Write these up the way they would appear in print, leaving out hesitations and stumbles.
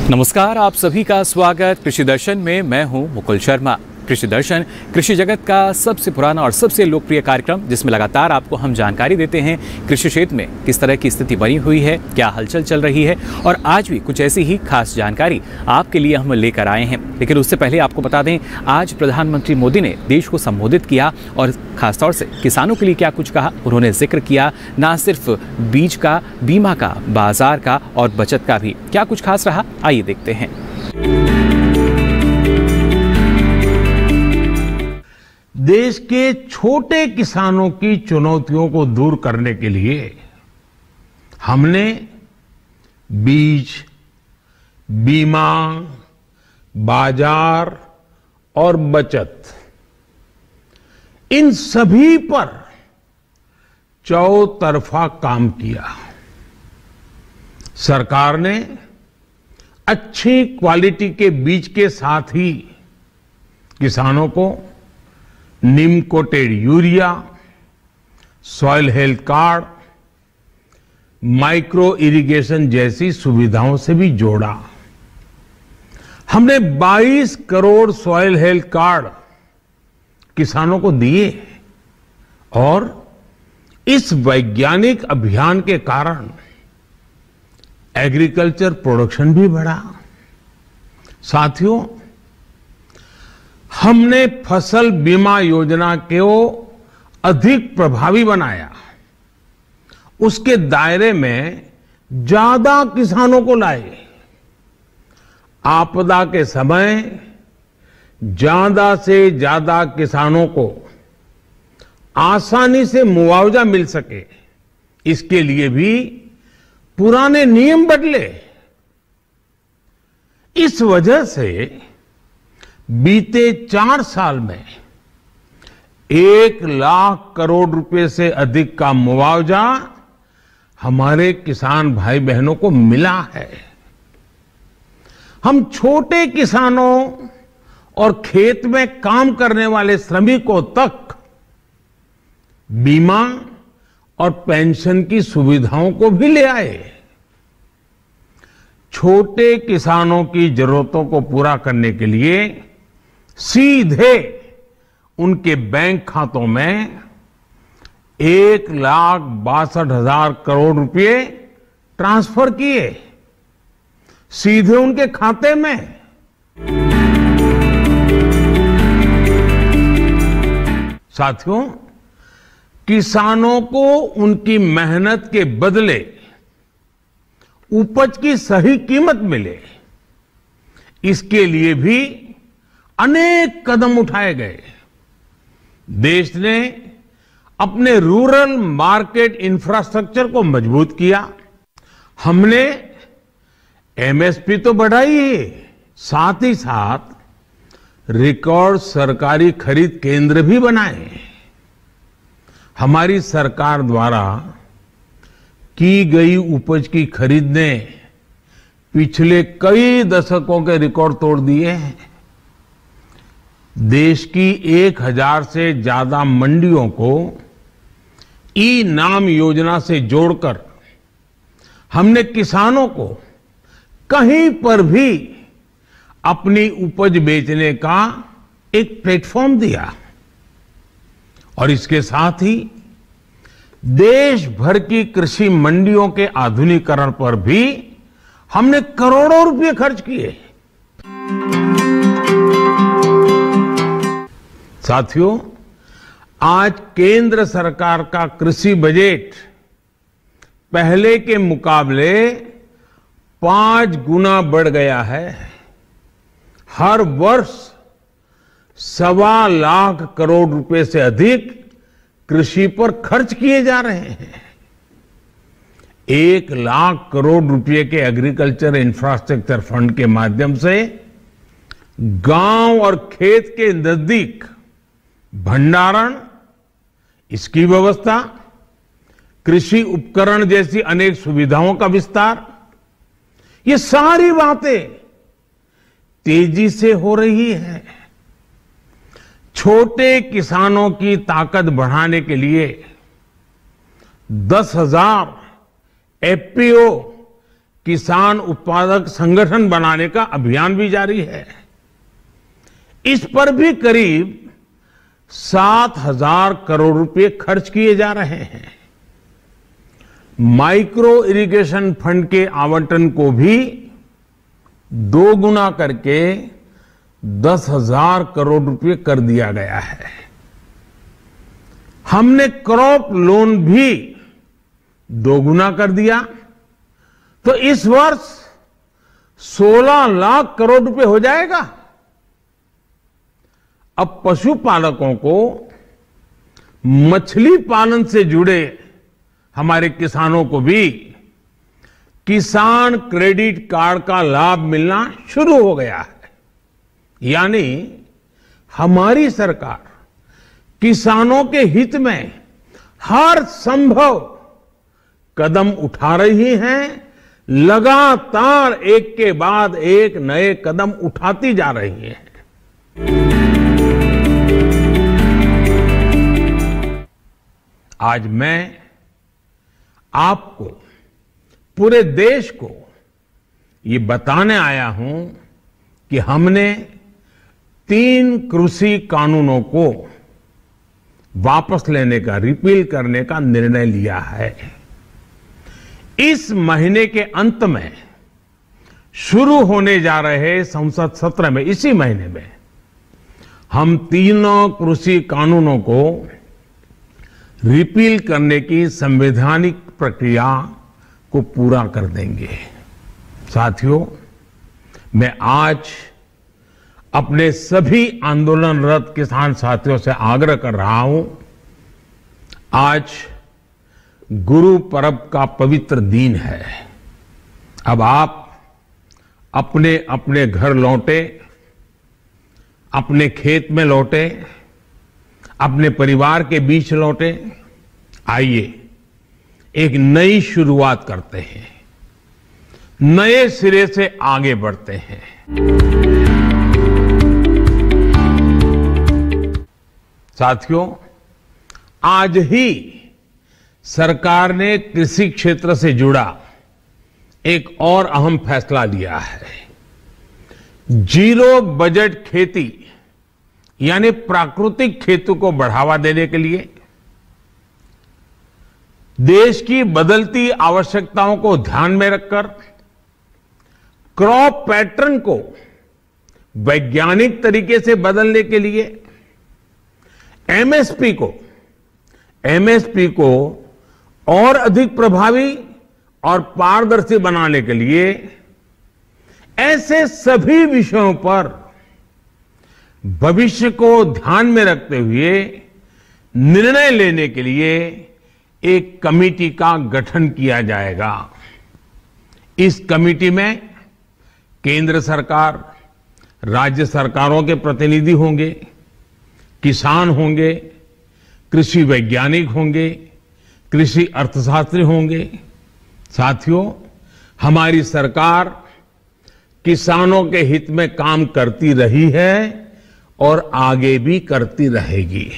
नमस्कार, आप सभी का स्वागत कृषि दर्शन में। मैं हूं मुकुल शर्मा। कृषि दर्शन कृषि जगत का सबसे पुराना और सबसे लोकप्रिय कार्यक्रम, जिसमें लगातार आपको हम जानकारी देते हैं कृषि क्षेत्र में किस तरह की स्थिति बनी हुई है, क्या हलचल चल रही है। और आज भी कुछ ऐसी ही खास जानकारी आपके लिए हम लेकर आए हैं। लेकिन उससे पहले आपको बता दें, आज प्रधानमंत्री मोदी ने देश को संबोधित किया और खासतौर से किसानों के लिए क्या कुछ कहा। उन्होंने जिक्र किया ना सिर्फ बीज का, बीमा का, बाजार का और बचत का भी। क्या कुछ खास रहा, आइए देखते हैं। देश के छोटे किसानों की चुनौतियों को दूर करने के लिए हमने बीज, बीमा, बाजार और बचत, इन सभी पर चौतरफा काम किया। सरकार ने अच्छी क्वालिटी के बीज के साथ ही किसानों को neem coated urea, soil health card, micro irrigation जैसी सुविधाओं से भी जोड़ा। हमने 22 करोड़ सॉइल हेल्थ कार्ड किसानों को दिए और इस वैज्ञानिक अभियान के कारण एग्रीकल्चर प्रोडक्शन भी बढ़ा। साथियों, हमने फसल बीमा योजना को अधिक प्रभावी बनाया। उसके दायरे में ज्यादा किसानों को लाए। आपदा के समय ज्यादा से ज्यादा किसानों को आसानी से मुआवजा मिल सके, इसके लिए भी पुराने नियम बदले। इस वजह से बीते 4 साल में 1 लाख करोड़ रुपए से अधिक का मुआवजा हमारे किसान भाई बहनों को मिला है। हम छोटे किसानों और खेत में काम करने वाले श्रमिकों तक बीमा और पेंशन की सुविधाओं को भी ले आए। छोटे किसानों की जरूरतों को पूरा करने के लिए सीधे उनके बैंक खातों में 1,62,000 करोड़ रुपए ट्रांसफर किए, सीधे उनके खाते में। साथियों, किसानों को उनकी मेहनत के बदले उपज की सही कीमत मिले, इसके लिए भी अनेक कदम उठाए गए। देश ने अपने रूरल मार्केट इंफ्रास्ट्रक्चर को मजबूत किया। हमने एमएसपी तो बढ़ाई ही, साथ ही साथ रिकॉर्ड सरकारी खरीद केंद्र भी बनाए। हमारी सरकार द्वारा की गई उपज की खरीद ने पिछले कई दशकों के रिकॉर्ड तोड़ दिए हैं। देश की 1000 से ज्यादा मंडियों को ई नाम योजना से जोड़कर हमने किसानों को कहीं पर भी अपनी उपज बेचने का एक प्लेटफॉर्म दिया। और इसके साथ ही देश भर की कृषि मंडियों के आधुनिकीकरण पर भी हमने करोड़ों रुपए खर्च किए। साथियों, आज केंद्र सरकार का कृषि बजट पहले के मुकाबले 5 गुना बढ़ गया है। हर वर्ष 1.25 लाख करोड़ रुपए से अधिक कृषि पर खर्च किए जा रहे हैं। 1 लाख करोड़ रुपए के एग्रीकल्चर इंफ्रास्ट्रक्चर फंड के माध्यम से गांव और खेत के नजदीक भंडारण, इसकी व्यवस्था, कृषि उपकरण जैसी अनेक सुविधाओं का विस्तार, ये सारी बातें तेजी से हो रही है। छोटे किसानों की ताकत बढ़ाने के लिए 10,000 एफपीओ किसान उत्पादक संगठन बनाने का अभियान भी जारी है। इस पर भी करीब 7,000 करोड़ रुपए खर्च किए जा रहे हैं। माइक्रो इरिगेशन फंड के आवंटन को भी 2 गुना करके 10,000 करोड़ रुपए कर दिया गया है। हमने क्रॉप लोन भी 2 गुना कर दिया, तो इस वर्ष 16 लाख करोड़ रुपए हो जाएगा। अब पशुपालकों को मछली पालन से जुड़े हमारे किसानों को भी किसान क्रेडिट कार्ड का लाभ मिलना शुरू हो गया है। यानी हमारी सरकार किसानों के हित में हर संभव कदम उठा रही है, लगातार एक के बाद एक नए कदम उठाती जा रही है। आज मैं आपको, पूरे देश को ये बताने आया हूं कि हमने 3 कृषि कानूनों को वापस लेने का, रिपील करने का निर्णय लिया है। इस महीने के अंत में शुरू होने जा रहे संसद सत्र में, इसी महीने में हम 3 कृषि कानूनों को रिपील करने की संवैधानिक प्रक्रिया को पूरा कर देंगे। साथियों, मैं आज अपने सभी आंदोलनरत किसान साथियों से आग्रह कर रहा हूं, आज गुरु पर्व का पवित्र दिन है। अब आप अपने अपने घर लौटे, अपने खेत में लौटे, अपने परिवार के बीच लौटे। आइए एक नई शुरुआत करते हैं, नए सिरे से आगे बढ़ते हैं। साथियों, आज ही सरकार ने कृषि क्षेत्र से जुड़ा एक और अहम फैसला लिया है। जीरो बजट खेती यानी प्राकृतिक खेती को बढ़ावा देने के लिए, देश की बदलती आवश्यकताओं को ध्यान में रखकर क्रॉप पैटर्न को वैज्ञानिक तरीके से बदलने के लिए एमएसपी को और अधिक प्रभावी और पारदर्शी बनाने के लिए ऐसे सभी विषयों पर भविष्य को ध्यान में रखते हुए निर्णय लेने के लिए एक कमेटी का गठन किया जाएगा। इस कमेटी में केंद्र सरकार, राज्य सरकारों के प्रतिनिधि होंगे, किसान होंगे, कृषि वैज्ञानिक होंगे, कृषि अर्थशास्त्री होंगे। साथियों, हमारी सरकार किसानों के हित में काम करती रही है और आगे भी करती रहेगी।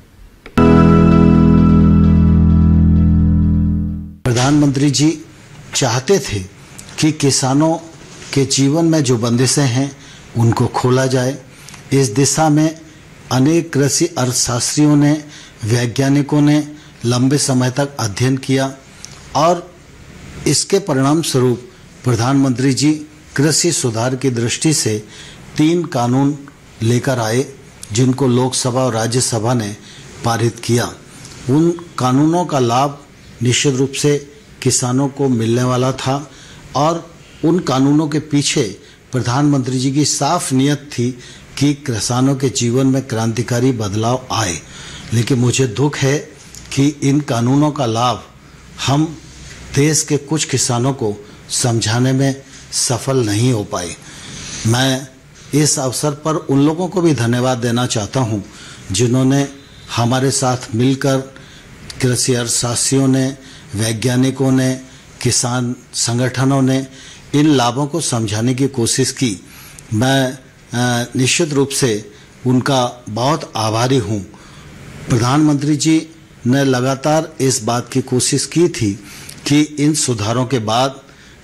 प्रधानमंत्री जी चाहते थे कि किसानों के जीवन में जो बंदिशें हैं उनको खोला जाए। इस दिशा में अनेक कृषि अर्थशास्त्रियों ने, वैज्ञानिकों ने लंबे समय तक अध्ययन किया और इसके परिणाम स्वरूप प्रधानमंत्री जी कृषि सुधार की दृष्टि से 3 कानून लेकर आए, जिनको लोकसभा और राज्यसभा ने पारित किया। उन कानूनों का लाभ निश्चित रूप से किसानों को मिलने वाला था और उन कानूनों के पीछे प्रधानमंत्री जी की साफ नियत थी कि किसानों के जीवन में क्रांतिकारी बदलाव आए। लेकिन मुझे दुख है कि इन कानूनों का लाभ हम देश के कुछ किसानों को समझाने में सफल नहीं हो पाए। मैं इस अवसर पर उन लोगों को भी धन्यवाद देना चाहता हूं जिन्होंने हमारे साथ मिलकर, कृषि अर्थशास्त्रियों ने, वैज्ञानिकों ने, किसान संगठनों ने इन लाभों को समझाने की कोशिश की। मैं निश्चित रूप से उनका बहुत आभारी हूं। प्रधानमंत्री जी ने लगातार इस बात की कोशिश की थी कि इन सुधारों के बाद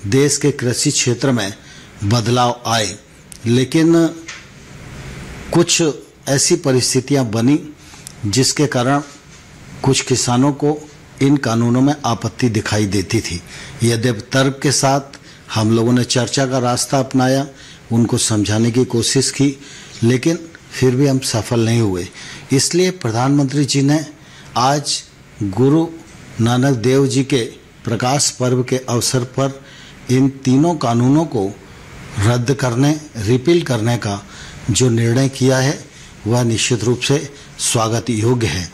देश के कृषि क्षेत्र में बदलाव आए, लेकिन कुछ ऐसी परिस्थितियां बनी जिसके कारण कुछ किसानों को इन कानूनों में आपत्ति दिखाई देती थी। यद्यपि तर्क के साथ हम लोगों ने चर्चा का रास्ता अपनाया, उनको समझाने की कोशिश की, लेकिन फिर भी हम सफल नहीं हुए। इसलिए प्रधानमंत्री जी ने आज गुरु नानक देव जी के प्रकाश पर्व के अवसर पर इन तीनों कानूनों को रद्द करने, रिपील करने का जो निर्णय किया है वह निश्चित रूप से स्वागत योग्य है।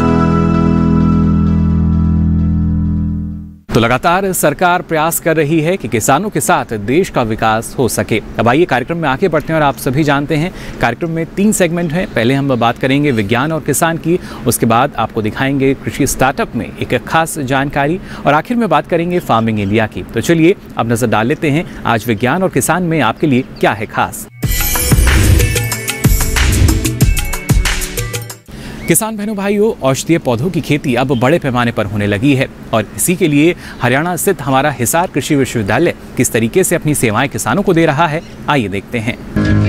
तो लगातार सरकार प्रयास कर रही है कि किसानों के साथ देश का विकास हो सके। अब आइए कार्यक्रम में आगे बढ़ते हैं और आप सभी जानते हैं कार्यक्रम में 3 सेगमेंट हैं। पहले हम बात करेंगे विज्ञान और किसान की, उसके बाद आपको दिखाएंगे कृषि स्टार्टअप में एक खास जानकारी और आखिर में बात करेंगे फार्मिंग इंडिया की। तो चलिए अब नजर डाल लेते हैं आज विज्ञान और किसान में आपके लिए क्या है खास। किसान बहनों भाइयों, औषधीय पौधों की खेती अब बड़े पैमाने पर होने लगी है और इसी के लिए हरियाणा स्थित हमारा हिसार कृषि विश्वविद्यालय किस तरीके से अपनी सेवाएं किसानों को दे रहा है, आइए देखते हैं।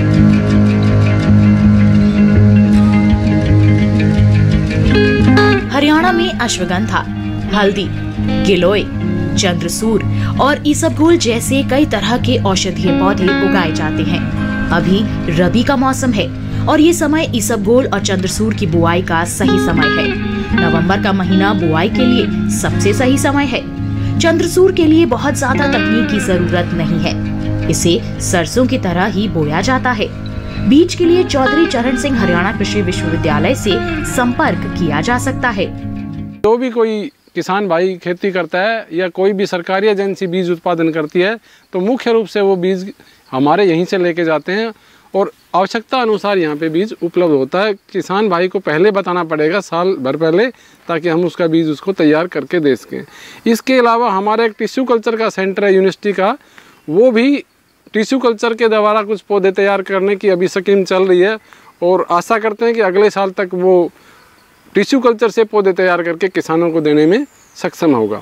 हरियाणा में अश्वगंधा, हल्दी, गिलोय, चंद्रसूर और इसबगोल जैसे कई तरह के औषधीय पौधे उगाए जाते हैं। अभी रबी का मौसम है और ये समय इसबगोल और चंद्रसूर की बुआई का सही समय है। नवंबर का महीना बुआई के लिए सबसे सही समय है। चंद्रसूर के लिए बहुत ज्यादा तकनीक की जरूरत नहीं है, इसे सरसों की तरह ही बोया जाता है। बीज के लिए चौधरी चरण सिंह हरियाणा कृषि विश्वविद्यालय से संपर्क किया जा सकता है। जो भी कोई किसान भाई खेती करता है या कोई भी सरकारी एजेंसी बीज उत्पादन करती है तो मुख्य रूप से वो बीज हमारे यहीं से लेके जाते हैं और आवश्यकता अनुसार यहाँ पे बीज उपलब्ध होता है। किसान भाई को पहले बताना पड़ेगा, साल भर पहले, ताकि हम उसका बीज उसको तैयार करके दे सकें। इसके अलावा हमारा एक टिश्यू कल्चर का सेंटर है यूनिवर्सिटी का, वो भी टिश्यू कल्चर के द्वारा कुछ पौधे तैयार करने की अभी स्कीम चल रही है और आशा करते हैं कि अगले साल तक वो टिश्यू कल्चर से पौधे तैयार करके किसानों को देने में सक्षम होगा।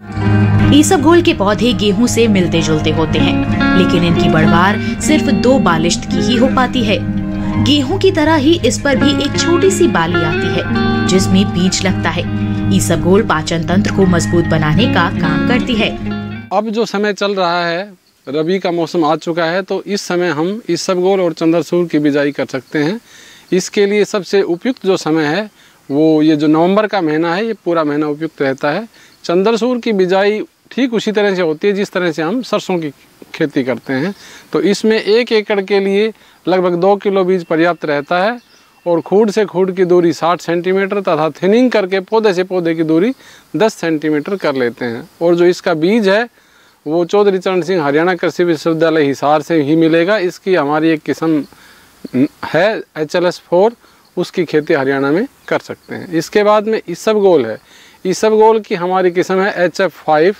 इसबगोल के पौधे गेहूं से मिलते जुलते होते हैं, लेकिन इनकी बढ़वार सिर्फ 2 बालिश्त की ही हो पाती है। गेहूं की तरह ही इस पर भी एक छोटी सी बाली आती है जिसमें बीज लगता है। इसबगोल पाचन तंत्र को मजबूत बनाने का काम करती है। अब जो समय चल रहा है, रबी का मौसम आ चुका है, तो इस समय हम इसबगोल और चंद्रसूर की बिजाई कर सकते हैं। इसके लिए सबसे उपयुक्त जो समय है वो ये जो नवंबर का महीना है, ये पूरा महीना उपयुक्त रहता है। चंद्रसूर की बिजाई ठीक उसी तरह से होती है जिस तरह से हम सरसों की खेती करते हैं। तो इसमें 1 एकड़ के लिए लगभग 2 किलो बीज पर्याप्त रहता है और खूड से खूड की दूरी 60 सेंटीमीटर तथा थिनिंग करके पौधे से पौधे की दूरी 10 सेंटीमीटर कर लेते हैं। और जो इसका बीज है वो चौधरी चरण सिंह हरियाणा कृषि विश्वविद्यालय हिसार से ही मिलेगा। इसकी हमारी एक किस्म है HLS4, उसकी खेती हरियाणा में कर सकते हैं। इसके बाद में इसबगोल है, इसबगोल की हमारी किस्म है HF5।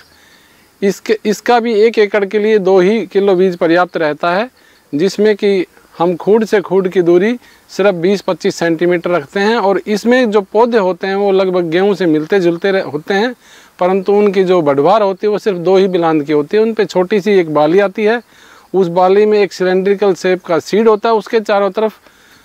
इसका भी 1 एकड़ के लिए 2 ही किलो बीज पर्याप्त रहता है, जिसमें कि हम खूड से खूड की दूरी सिर्फ 20-25 सेंटीमीटर रखते हैं। और इसमें जो पौधे होते हैं वो लगभग गेहूं से मिलते जुलते होते हैं, परंतु उनकी जो बढ़वार होती है वो सिर्फ 2 ही बिलांद की होती है। उन पे छोटी सी एक बाली आती है, उस बाली में एक सिलेंड्रिकल शेप का सीड होता है, उसके चारों तरफ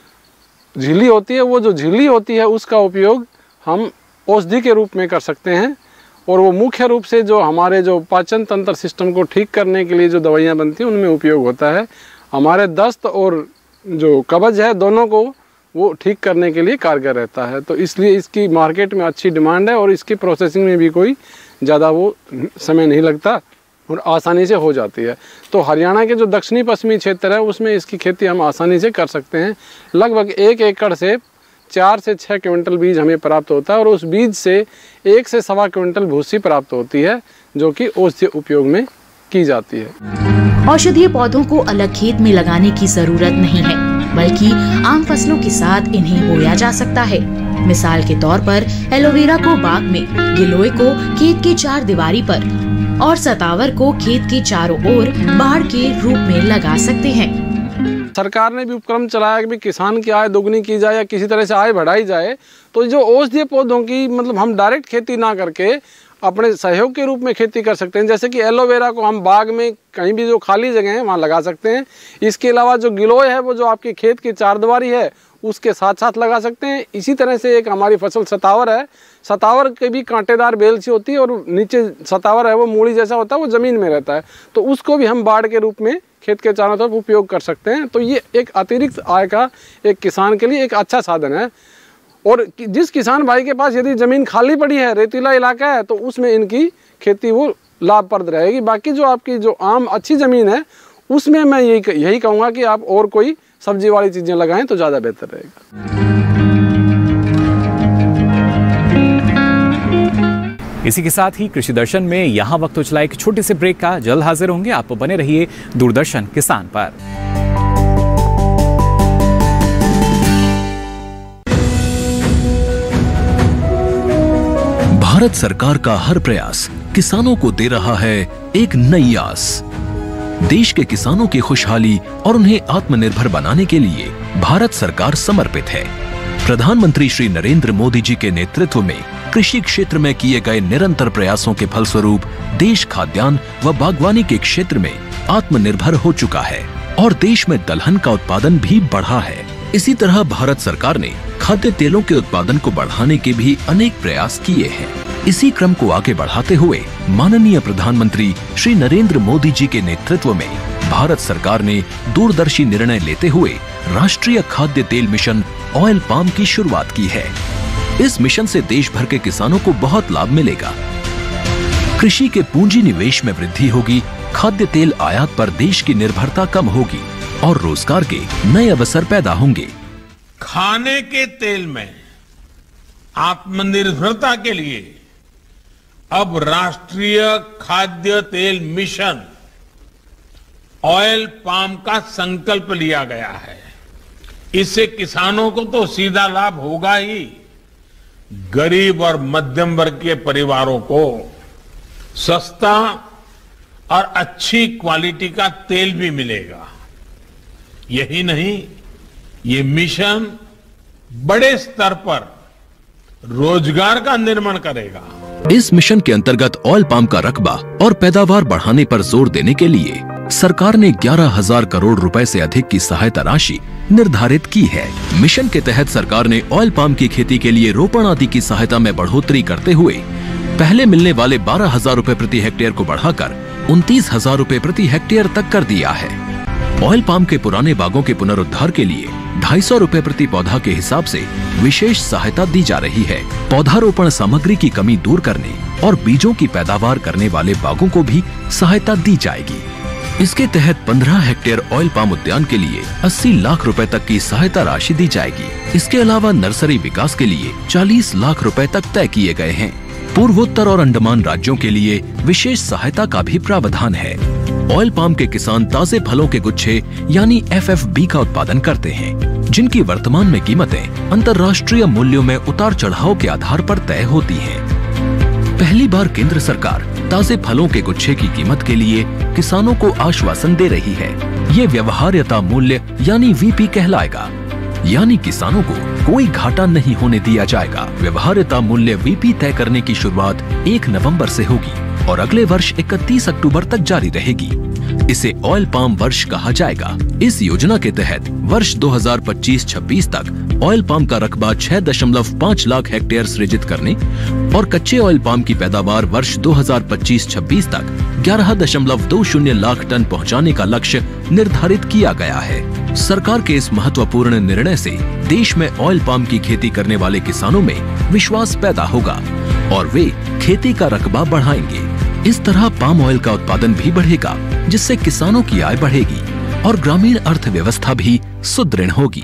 झिल्ली होती है। वो जो झिल्ली होती है उसका उपयोग हम औषधि के रूप में कर सकते हैं और वो मुख्य रूप से जो हमारे जो पाचन तंत्र सिस्टम को ठीक करने के लिए जो दवाइयाँ बनती हैं उनमें उपयोग होता है। हमारे दस्त और जो कब्ज है दोनों को वो ठीक करने के लिए कारगर रहता है। तो इसलिए इसकी मार्केट में अच्छी डिमांड है और इसकी प्रोसेसिंग में भी कोई ज़्यादा वो समय नहीं लगता और आसानी से हो जाती है। तो हरियाणा के जो दक्षिणी पश्चिमी क्षेत्र है उसमें इसकी खेती हम आसानी से कर सकते हैं। लगभग 1 एकड़ से 4 से 6 क्विंटल बीज हमें प्राप्त होता है और उस बीज से 1 से 1.25 क्विंटल भूसी प्राप्त होती है, जो कि औषधीय उपयोग में की जाती है। औषधीय पौधों को अलग खेत में लगाने की जरूरत नहीं है, बल्कि आम फसलों के साथ इन्हें बोया जा सकता है। मिसाल के तौर पर एलोवेरा को बाग में, गिलोय को खेत के 4 दीवारी पर और सतावर को खेत के चारों ओर बाड़ के रूप में लगा सकते हैं। सरकार ने भी उपक्रम चलाया कि किसान की आय दोगुनी की जाए या किसी तरह से आय बढ़ाई जाए। तो जो औषधीय पौधों की मतलब हम डायरेक्ट खेती ना करके अपने सहयोग के रूप में खेती कर सकते हैं। जैसे कि एलोवेरा को हम बाग में कहीं भी जो खाली जगह है वहाँ लगा सकते हैं। इसके अलावा जो गिलोय है वो जो आपके खेत की चारदीवारी है उसके साथ साथ लगा सकते हैं। इसी तरह से एक हमारी फसल सतावर है, सतावर के भी कांटेदार बेल सी होती है और नीचे सतावर है वो मूली जैसा होता है, वो ज़मीन में रहता है, तो उसको भी हम बाड़ के रूप में खेत के चारों तरफ उपयोग कर सकते हैं। तो ये एक अतिरिक्त आय का एक किसान के लिए एक अच्छा साधन है। और जिस किसान भाई के पास यदि ज़मीन खाली पड़ी है, रेतीला इलाका है, तो उसमें इनकी खेती वो लाभप्रद रहेगी। बाकी जो आपकी जो आम अच्छी ज़मीन है उसमें मैं यही कहूँगा कि आप और कोई सब्जी वाली चीज़ें लगाएं तो ज़्यादा बेहतर रहेगा। इसी के साथ ही कृषि दर्शन में यहाँ वक्त हो चला एक छोटे से ब्रेक का। जल्द हाजिर होंगे, आप बने रहिए दूरदर्शन किसान पर। भारत सरकार का हर प्रयास किसानों को दे रहा है एक नई आस। देश के किसानों की खुशहाली और उन्हें आत्मनिर्भर बनाने के लिए भारत सरकार समर्पित है। प्रधानमंत्री श्री नरेंद्र मोदी जी के नेतृत्व में कृषि क्षेत्र में किए गए निरंतर प्रयासों के फलस्वरूप देश खाद्यान्न व बागवानी के क्षेत्र में आत्मनिर्भर हो चुका है और देश में दलहन का उत्पादन भी बढ़ा है। इसी तरह भारत सरकार ने खाद्य तेलों के उत्पादन को बढ़ाने के भी अनेक प्रयास किए हैं। इसी क्रम को आगे बढ़ाते हुए माननीय प्रधानमंत्री श्री नरेंद्र मोदी जी के नेतृत्व में भारत सरकार ने दूरदर्शी निर्णय लेते हुए राष्ट्रीय खाद्य तेल मिशन ऑयल पाम की शुरुआत की है। इस मिशन से देश भर के किसानों को बहुत लाभ मिलेगा। कृषि के पूंजी निवेश में वृद्धि होगी, खाद्य तेल आयात पर देश की निर्भरता कम होगी और रोजगार के नए अवसर पैदा होंगे। खाने के तेल में आत्मनिर्भरता के लिए अब राष्ट्रीय खाद्य तेल मिशन ऑयल पाम का संकल्प लिया गया है। इससे किसानों को तो सीधा लाभ होगा ही, गरीब और मध्यम वर्ग के परिवारों को सस्ता और अच्छी क्वालिटी का तेल भी मिलेगा। यही नहीं, ये मिशन बड़े स्तर पर रोजगार का निर्माण करेगा। इस मिशन के अंतर्गत ऑयल पाम का रकबा और पैदावार बढ़ाने पर जोर देने के लिए सरकार ने 11,000 करोड़ रुपए से अधिक की सहायता राशि निर्धारित की है। मिशन के तहत सरकार ने ऑयल पाम की खेती के लिए रोपण आदि की सहायता में बढ़ोतरी करते हुए पहले मिलने वाले 12,000 रुपए प्रति हेक्टेयर को बढ़ाकर 29,000 रुपए प्रति हेक्टेयर तक कर दिया है। ऑयल पाम के पुराने बागों के पुनरुद्धार के लिए 250 रुपए प्रति पौधा के हिसाब से विशेष सहायता दी जा रही है। पौधारोपण सामग्री की कमी दूर करने और बीजों की पैदावार करने वाले बागों को भी सहायता दी जाएगी। इसके तहत 15 हेक्टेयर ऑयल पाम उद्यान के लिए 80 लाख रुपए तक की सहायता राशि दी जाएगी। इसके अलावा नर्सरी विकास के लिए 40 लाख रुपए तक तय किए गए हैं। पूर्वोत्तर और अंडमान राज्यों के लिए विशेष सहायता का भी प्रावधान है। ऑयल पाम के किसान ताजे फलों के गुच्छे यानी FFB का उत्पादन करते हैं, जिनकी वर्तमान में कीमतें अंतर्राष्ट्रीय मूल्यों में उतार चढ़ाव के आधार पर तय होती हैं। पहली बार केंद्र सरकार ताजे फलों के गुच्छे की कीमत के लिए किसानों को आश्वासन दे रही है। ये व्यवहार्यता मूल्य यानी VP कहलाएगा, यानी किसानों को कोई घाटा नहीं होने दिया जाएगा। व्यवहार्यता मूल्य VP तय करने की शुरुआत 1 नवंबर से होगी और अगले वर्ष 31 अक्टूबर तक जारी रहेगी। इसे ऑयल पाम वर्ष कहा जाएगा। इस योजना के तहत वर्ष 2025-26 तक ऑयल पाम का रकबा 6.5 लाख हेक्टेयर सृजित करने और कच्चे ऑयल पाम की पैदावार वर्ष 2025-26 तक 11.20 लाख टन पहुंचाने का लक्ष्य निर्धारित किया गया है। सरकार के इस महत्वपूर्ण निर्णय से देश में ऑयल पाम की खेती करने वाले किसानों में विश्वास पैदा होगा और वे खेती का रकबा बढ़ाएंगे। इस तरह पाम ऑयल का उत्पादन भी बढ़ेगा, जिससे किसानों की आय बढ़ेगी और ग्रामीण अर्थव्यवस्था भी सुदृढ़ होगी।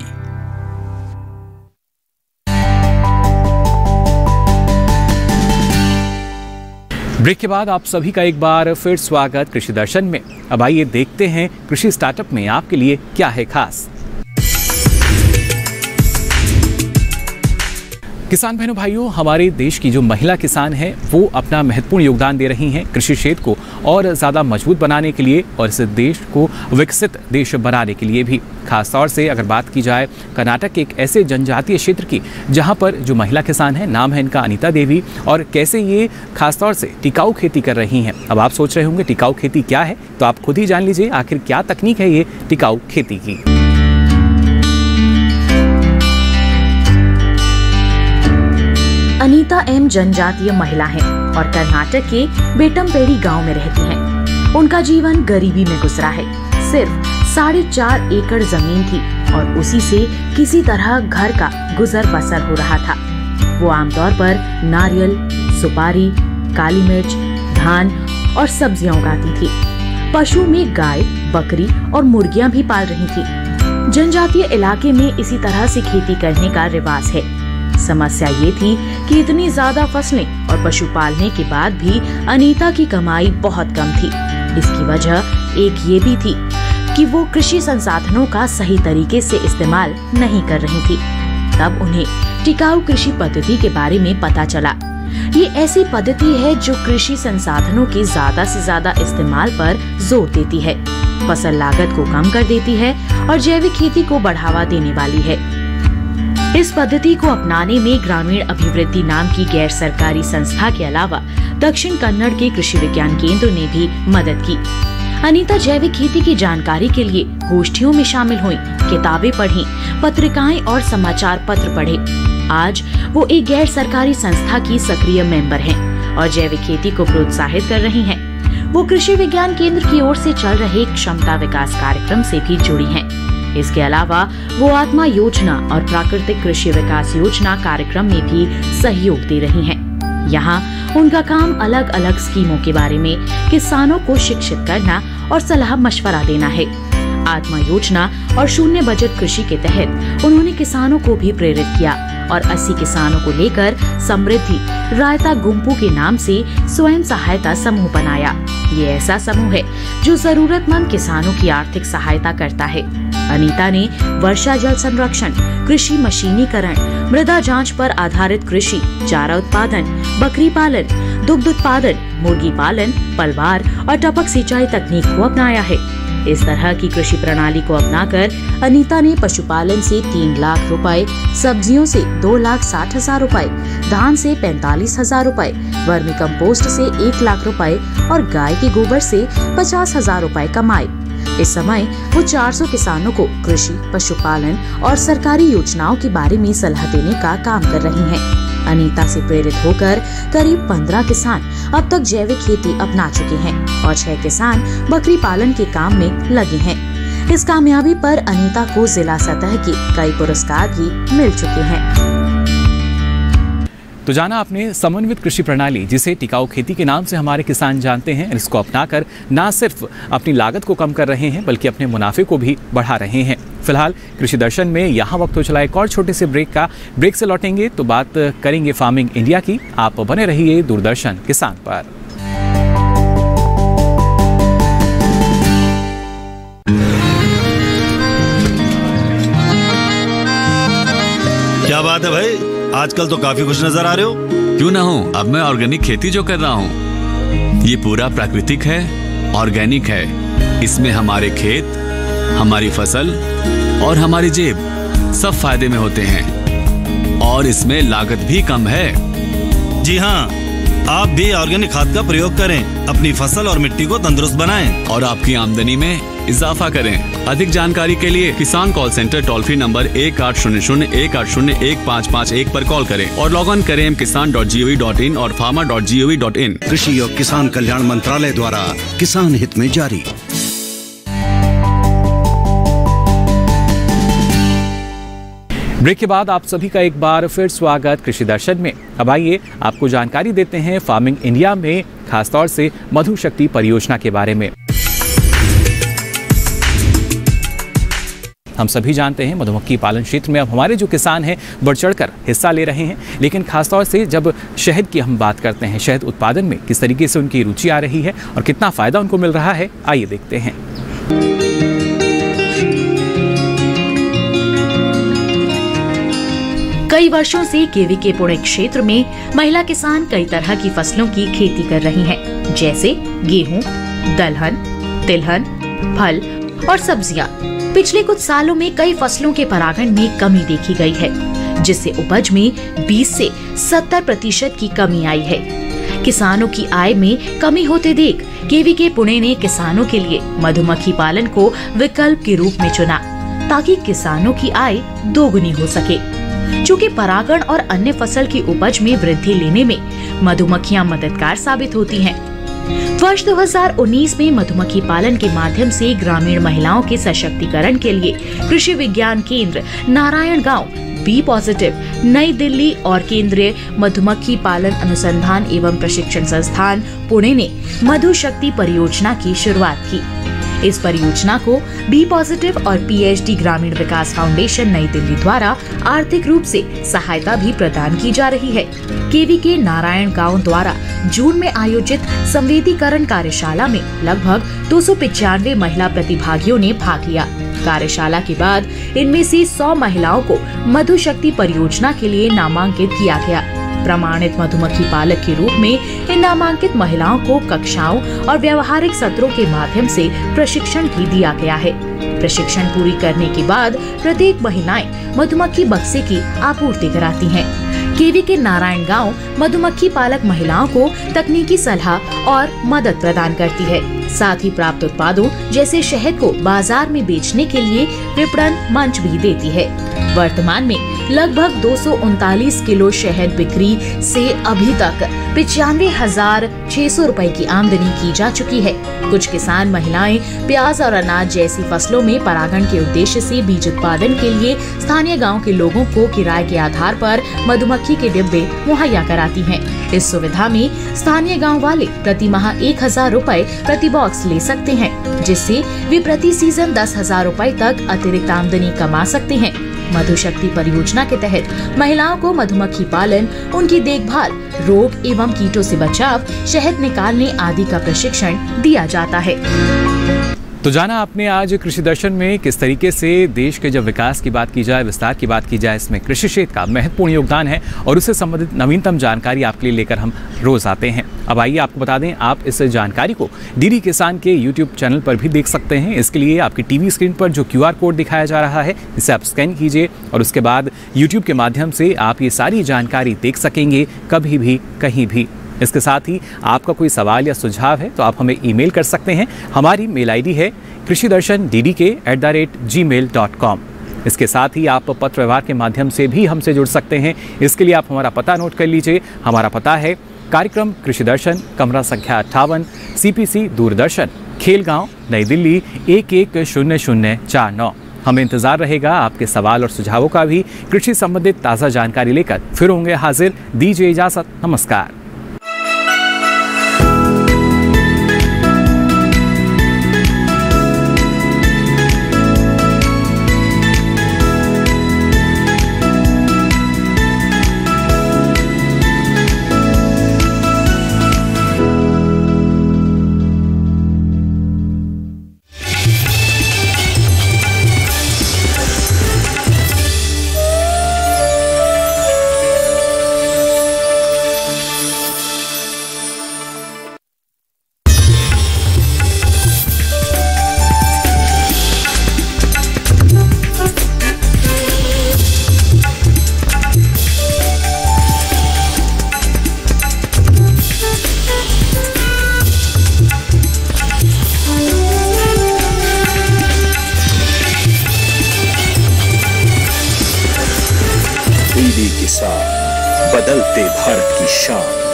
ब्रेक के बाद आप सभी का एक बार फिर स्वागत कृषि दर्शन में। अब आइए देखते हैं कृषि स्टार्टअप में आपके लिए क्या है खास। किसान बहनों भाइयों, हमारे देश की जो महिला किसान हैं वो अपना महत्वपूर्ण योगदान दे रही हैं कृषि क्षेत्र को और ज़्यादा मजबूत बनाने के लिए और इस देश को विकसित देश बनाने के लिए भी। खासतौर से अगर बात की जाए कर्नाटक के एक ऐसे जनजातीय क्षेत्र की जहां पर जो महिला किसान है, नाम है इनका अनीता देवी, और कैसे ये खासतौर से टिकाऊ खेती कर रही हैं। अब आप सोच रहे होंगे टिकाऊ खेती क्या है, तो आप खुद ही जान लीजिए आखिर क्या तकनीक है ये टिकाऊ खेती की। अनीता एम जनजातीय महिला हैं और कर्नाटक के बेटमपेड़ी गांव में रहती हैं। उनका जीवन गरीबी में गुजरा है। सिर्फ 4.5 एकड़ जमीन थी और उसी से किसी तरह घर का गुजर बसर हो रहा था। वो आमतौर पर नारियल, सुपारी, काली मिर्च, धान और सब्जियां उगाती थी। पशु में गाय, बकरी और मुर्गियां भी पाल रही थी। जनजातीय इलाके में इसी तरह से खेती करने का रिवाज है। समस्या ये थी कि इतनी ज्यादा फसलें और पशु पालने के बाद भी अनीता की कमाई बहुत कम थी। इसकी वजह एक ये भी थी कि वो कृषि संसाधनों का सही तरीके से इस्तेमाल नहीं कर रही थी। तब उन्हें टिकाऊ कृषि पद्धति के बारे में पता चला। ये ऐसी पद्धति है जो कृषि संसाधनों के ज्यादा से ज्यादा इस्तेमाल पर जोर देती है, फसल लागत को कम कर देती है और जैविक खेती को बढ़ावा देने वाली है। इस पद्धति को अपनाने में ग्रामीण अभिवृद्धि नाम की गैर सरकारी संस्था के अलावा दक्षिण कन्नड़ के कृषि विज्ञान केंद्र ने भी मदद की। अनीता जैविक खेती की जानकारी के लिए गोष्ठियों में शामिल हुई, किताबें पढ़ी, पत्रिकाएं और समाचार पत्र पढ़े। आज वो एक गैर सरकारी संस्था की सक्रिय मेंबर हैं और जैविक खेती को प्रोत्साहित कर रही हैं। वो कृषि विज्ञान केंद्र की ओर से चल रहे क्षमता विकास कार्यक्रम से भी जुड़ी हैं। इसके अलावा वो आत्मा योजना और प्राकृतिक कृषि विकास योजना कार्यक्रम में भी सहयोग दे रही हैं। यहाँ उनका काम अलग अलग स्कीमों के बारे में किसानों को शिक्षित करना और सलाह मशवरा देना है। आत्मा योजना और शून्य बजट कृषि के तहत उन्होंने किसानों को भी प्रेरित किया और 80 किसानों को लेकर समृद्धि रायता गुम्पू के नाम से स्वयं सहायता समूह बनाया। ये ऐसा समूह है जो जरूरतमंद किसानों की आर्थिक सहायता करता है। अनीता ने वर्षा जल संरक्षण, कृषि मशीनीकरण, मृदा जांच पर आधारित कृषि, चारा उत्पादन, बकरी पालन, दुग्ध उत्पादन, मुर्गी पालन, पलवार और टपक सिंचाई तकनीक को अपनाया है। इस तरह की कृषि प्रणाली को अपनाकर अनीता ने पशुपालन से 3 लाख रुपए, सब्जियों से 2,60,000 रुपए, धान से 45,000 रुपए, वर्मी कंपोस्ट से 1 लाख रुपए और गाय के गोबर से 50,000 रुपए कमाए। इस समय वो 400 किसानों को कृषि, पशुपालन और सरकारी योजनाओं के बारे में सलाह देने का काम कर रही हैं। अनीता से प्रेरित होकर करीब 15 किसान अब तक जैविक खेती अपना चुके हैं और 6 किसान बकरी पालन के काम में लगे हैं। इस कामयाबी पर अनीता को जिला सतह के कई पुरस्कार भी मिल चुके हैं। तो जाना आपने समन्वित कृषि प्रणाली, जिसे टिकाऊ खेती के नाम से हमारे किसान जानते हैं। इसको अपनाकर न सिर्फ अपनी लागत को कम कर रहे हैं बल्कि अपने मुनाफे को भी बढ़ा रहे हैं। फिलहाल कृषि दर्शन में यहाँ वक्त हो चला एक और छोटे से ब्रेक का। ब्रेक से लौटेंगे तो बात करेंगे फार्मिंग इंडिया की। आप बने रहिए दूरदर्शन किसान पर। क्या बात है भाई, आजकल तो काफी खुश नजर आ रहे हो। क्यों ना हो, अब मैं ऑर्गेनिक खेती जो कर रहा हूँ ये पूरा प्राकृतिक है, ऑर्गेनिक है। इसमें हमारे खेत, हमारी फसल और हमारी जेब सब फायदे में होते हैं और इसमें लागत भी कम है। जी हाँ, आप भी ऑर्गेनिक खाद का प्रयोग करें, अपनी फसल और मिट्टी को तंदुरुस्त बनाएं और आपकी आमदनी में इजाफा करें। अधिक जानकारी के लिए Kisan call centre toll free number 1800-180-1551 पर कॉल करें और लॉग ऑन करें kisan.gov.in और farmer.gov.in। कृषि और किसान कल्याण मंत्रालय द्वारा किसान हित में जारी। ब्रेक के बाद आप सभी का एक बार फिर स्वागत कृषि दर्शन में। अब आइए आपको जानकारी देते हैं फार्मिंग इंडिया में खासतौर से मधु शक्ति परियोजना के बारे में। हम सभी जानते हैं मधुमक्खी पालन क्षेत्र में अब हमारे जो किसान हैं बढ़ चढ़कर हिस्सा ले रहे हैं, लेकिन खासतौर से जब शहद की हम बात करते हैं, शहद उत्पादन में किस तरीके से उनकी रुचि आ रही है और कितना फायदा उनको मिल रहा है, आइए देखते हैं। कई कई वर्षों से केवीके पुणे क्षेत्र में महिला किसान कई तरह की फसलों की खेती कर रही हैं, जैसे गेहूं, दलहन, तिलहन, फल और सब्जियां। पिछले कुछ सालों में कई फसलों के परागण में कमी देखी गई है, जिससे उपज में 20 से 70% की कमी आई है। किसानों की आय में कमी होते देख केवीके पुणे ने किसानों के लिए मधुमक्खी पालन को विकल्प के रूप में चुना, ताकि किसानों की आय दोगुनी हो सके। चूँकि परागण और अन्य फसल की उपज में वृद्धि लेने में मधुमक्खियां मददगार साबित होती हैं। वर्ष 2019 में मधुमक्खी पालन के माध्यम से ग्रामीण महिलाओं के सशक्तिकरण के लिए कृषि विज्ञान केंद्र नारायण गांव, बी पॉजिटिव, नई दिल्ली और केंद्रीय मधुमक्खी पालन अनुसंधान एवं प्रशिक्षण संस्थान पुणे ने मधु शक्ति परियोजना की शुरुआत की। इस परियोजना को बी पॉजिटिव और पीएचडी ग्रामीण विकास फाउंडेशन नई दिल्ली द्वारा आर्थिक रूप से सहायता भी प्रदान की जा रही है। केवीके नारायण गांव द्वारा जून में आयोजित संवेदीकरण कार्यशाला में लगभग 295 महिला प्रतिभागियों ने भाग लिया। कार्यशाला के बाद इनमें से 100 महिलाओं को मधु शक्ति परियोजना के लिए नामांकित किया गया। प्रमाणित मधुमक्खी पालक के रूप में इन नामांकित महिलाओं को कक्षाओं और व्यावहारिक सत्रों के माध्यम से प्रशिक्षण भी दिया गया है। प्रशिक्षण पूरी करने के बाद प्रत्येक महिलाएं मधुमक्खी बक्से की आपूर्ति कराती हैं। केवीके नारायण गांव मधुमक्खी पालक महिलाओं को तकनीकी सलाह और मदद प्रदान करती है। साथ ही प्राप्त उत्पादों जैसे शहद को बाजार में बेचने के लिए विपणन मंच भी देती है। वर्तमान में लगभग 239 किलो शहद बिक्री से अभी तक 95,600 रुपए की आमदनी की जा चुकी है। कुछ किसान महिलाएं प्याज और अनाज जैसी फसलों में परागण के उद्देश्य से बीज उत्पादन के लिए स्थानीय गांव के लोगों को किराए के आधार पर मधुमक्खी के डिब्बे मुहैया कराती हैं। इस सुविधा में स्थानीय गांव वाले प्रति माह 1,000 रुपए प्रति बॉक्स ले सकते हैं, जिससे वे प्रति सीजन 10,000 रुपए तक अतिरिक्त आमदनी कमा सकते हैं। मधु शक्ति परियोजना के तहत महिलाओं को मधुमक्खी पालन, उनकी देखभाल, रोग एवं कीटों से बचाव, शहद निकालने आदि का प्रशिक्षण दिया जाता है। तो जाना आपने आज कृषि दर्शन में किस तरीके से देश के जब विकास की बात की जाए, विस्तार की बात की जाए, इसमें कृषि क्षेत्र का महत्वपूर्ण योगदान है और उससे संबंधित नवीनतम जानकारी आपके लिए लेकर हम रोज आते हैं। अब आइए आपको बता दें, आप इस जानकारी को डीडी किसान के यूट्यूब चैनल पर भी देख सकते हैं। इसके लिए आपकी टीवी स्क्रीन पर जो QR कोड दिखाया जा रहा है, इसे आप स्कैन कीजिए और उसके बाद यूट्यूब के माध्यम से आप ये सारी जानकारी देख सकेंगे, कभी भी कहीं भी। इसके साथ ही आपका कोई सवाल या सुझाव है तो आप हमें ईमेल कर सकते हैं। हमारी मेल आईडी है krishidarshan@gmail.com। इसके साथ ही आप पत्र व्यवहार के माध्यम से भी हमसे जुड़ सकते हैं। इसके लिए आप हमारा पता नोट कर लीजिए। हमारा पता है कार्यक्रम कृषि दर्शन, कमरा संख्या 58, CPC दूरदर्शन, खेलगांव, नई दिल्ली 110049। हमें इंतजार रहेगा आपके सवाल और सुझावों का भी। कृषि संबंधित ताज़ा जानकारी लेकर फिर होंगे हाजिर। दीजिए इजाजत, नमस्कार। डीडी किसान, बदलते भारत की शान।